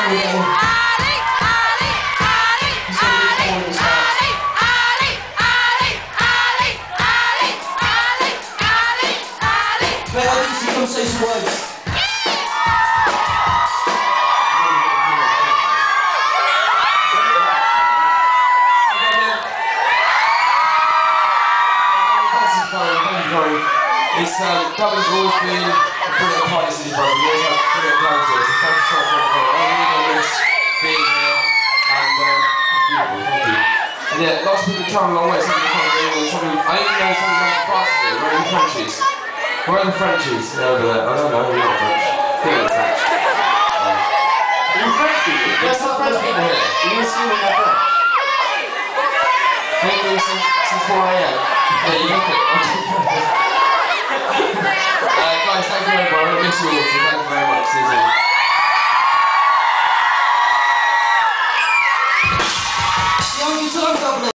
Say some words. Dublin's always been a brilliant party city for us. We always have brilliant plans here, so thank you so much for miss being here, and beautiful, thank you. And yeah, lots of people travel a long way, some people come here, and some people, I even know some people from France today, where are the Frenchies? Where are the Frenchies? They're over there. I don't know, you're not French. I think you're French. Are you French people? There's some French people here. You must see when they're French. Maybe since 4 AM. Yeah, you look it. Guys, thank you very much. I miss you all, so thank you very much. See you soon.